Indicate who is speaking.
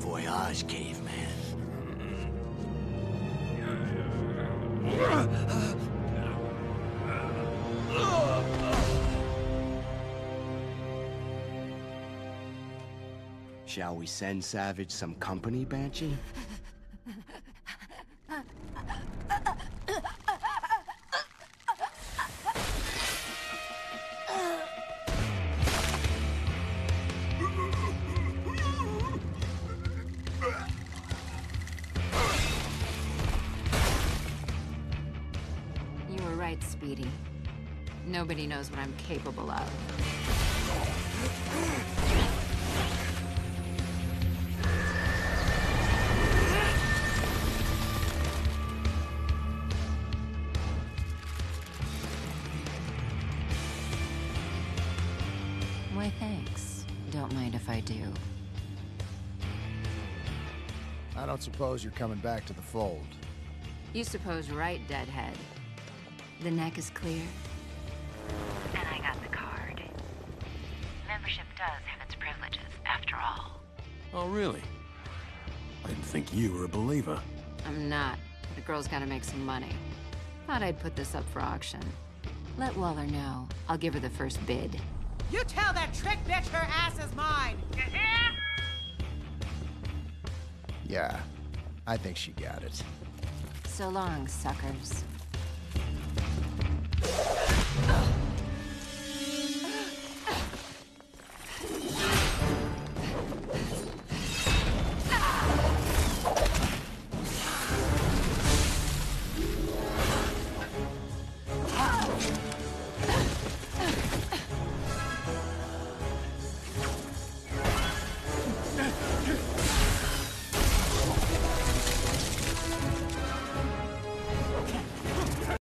Speaker 1: voyage, caveman. Shall we send Savage some company, Banshee?
Speaker 2: You were right, Speedy. Nobody knows what I'm capable of. Why, thanks. Don't mind if I do.
Speaker 3: I don't suppose you're coming back to the fold.
Speaker 2: You suppose right, Deadhead. The neck is clear?
Speaker 4: And I got the card. Membership does have its privileges, after all.
Speaker 5: Oh, really? I didn't think you were a believer.
Speaker 2: I'm not. The girl's gotta make some money. Thought I'd put this up for auction. Let Waller know. I'll give her the first bid.
Speaker 6: You tell that trick bitch her ass is mine! You hear?
Speaker 3: Yeah, I think she got it.
Speaker 2: So long, suckers.